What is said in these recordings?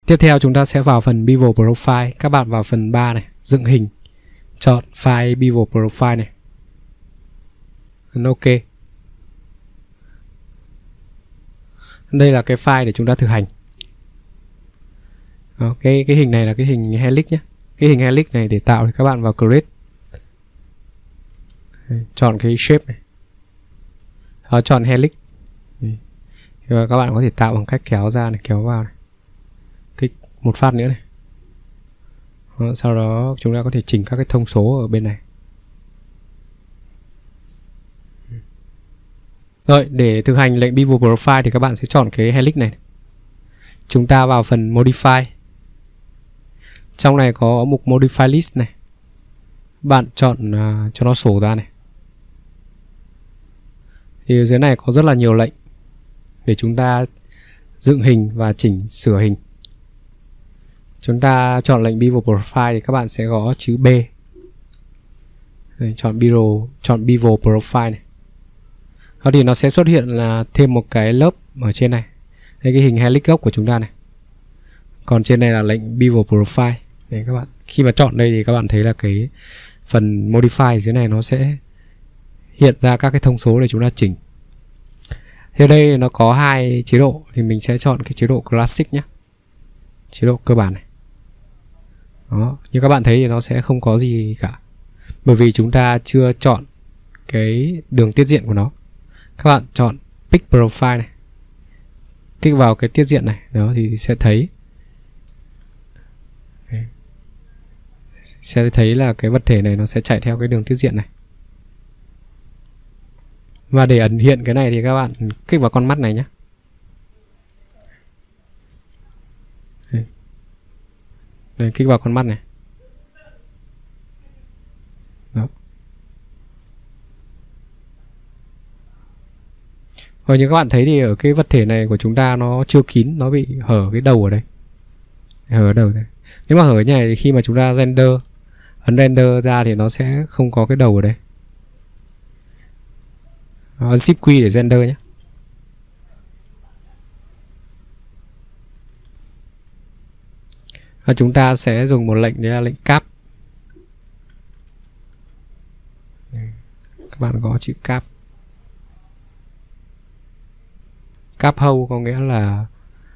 Tiếp theo chúng ta sẽ vào phần Bevel Profile. Các bạn vào phần 3 này, dựng hình, chọn file Bevel Profile này, ấn OK. Đây là cái file để chúng ta thực hành. Đó, cái hình này là cái hình helix nhé. Cái hình helix này để tạo thì các bạn vào Create, chọn cái shape này, đó, chọn helix. Và các bạn có thể tạo bằng cách kéo ra này, kéo vào này, kích một phát nữa này. Đó, sau đó chúng ta có thể chỉnh các cái thông số ở bên này. Rồi, để thực hành lệnh Bevel Profile thì các bạn sẽ chọn cái helix này. Chúng ta vào phần Modify. Trong này có mục Modify List này. Bạn chọn cho nó sổ ra này. Thì dưới này có rất là nhiều lệnh để chúng ta dựng hình và chỉnh sửa hình. Chúng ta chọn lệnh Bevel Profile thì các bạn sẽ gõ chữ B. Đây, chọn Bevel Profile này. Đó thì nó sẽ xuất hiện là thêm một cái lớp ở trên này. Đây, cái hình helix gốc của chúng ta này. Còn trên này là lệnh Bevel Profile. Đấy, các bạn khi mà chọn đây thì các bạn thấy là cái phần Modify dưới này nó sẽ hiện ra các cái thông số để chúng ta chỉnh. Thì đây nó có hai chế độ thì mình sẽ chọn cái chế độ Classic nhé. Chế độ cơ bản này. Đó, như các bạn thấy thì nó sẽ không có gì cả. Bởi vì chúng ta chưa chọn cái đường tiết diện của nó. Các bạn chọn Pick Profile này, kích vào cái tiết diện này, đó thì sẽ thấy là cái vật thể này nó sẽ chạy theo cái đường tiết diện này. Và để ẩn hiện cái này thì các bạn kích vào con mắt này nhé. Đây, kích vào con mắt này. Đó. Rồi như các bạn thấy thì ở cái vật thể này của chúng ta nó chưa kín, nó bị hở cái đầu ở đây. Hở ở đầu đây. Nếu mà hở như này thì khi mà chúng ta render, ấn render ra thì nó sẽ không có cái đầu ở đây. Ấn Shift Q để render nhé. Và chúng ta sẽ dùng một lệnh, đấy là lệnh cap. Các bạn gõ chữ cap. Cap hole có nghĩa là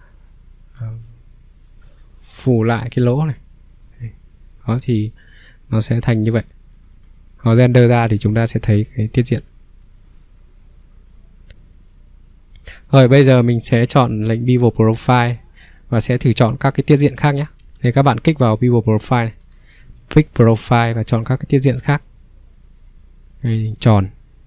phủ lại cái lỗ này. Đó thì nó sẽ thành như vậy. Nó render ra thì chúng ta sẽ thấy cái tiết diện. Rồi bây giờ mình sẽ chọn lệnh Bevel Profile và sẽ thử chọn các cái tiết diện khác nhé. Thì các bạn kích vào Bevel Profile này, Pick Profile và chọn các cái tiết diện khác. Đây, tròn.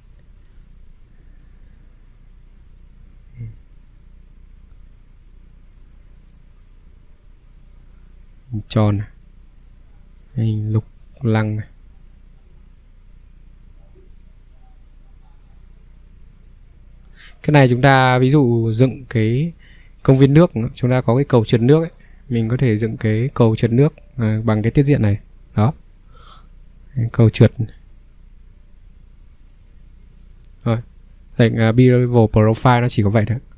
Tròn này. Hình lục lăng này. Cái này chúng ta ví dụ dựng cái công viên nước, chúng ta có cái cầu trượt nước ấy. Mình có thể dựng cái cầu trượt nước bằng cái tiết diện này. Đó. Cầu trượt. Rồi. Lệnh Bevel Profile nó chỉ có vậy thôi.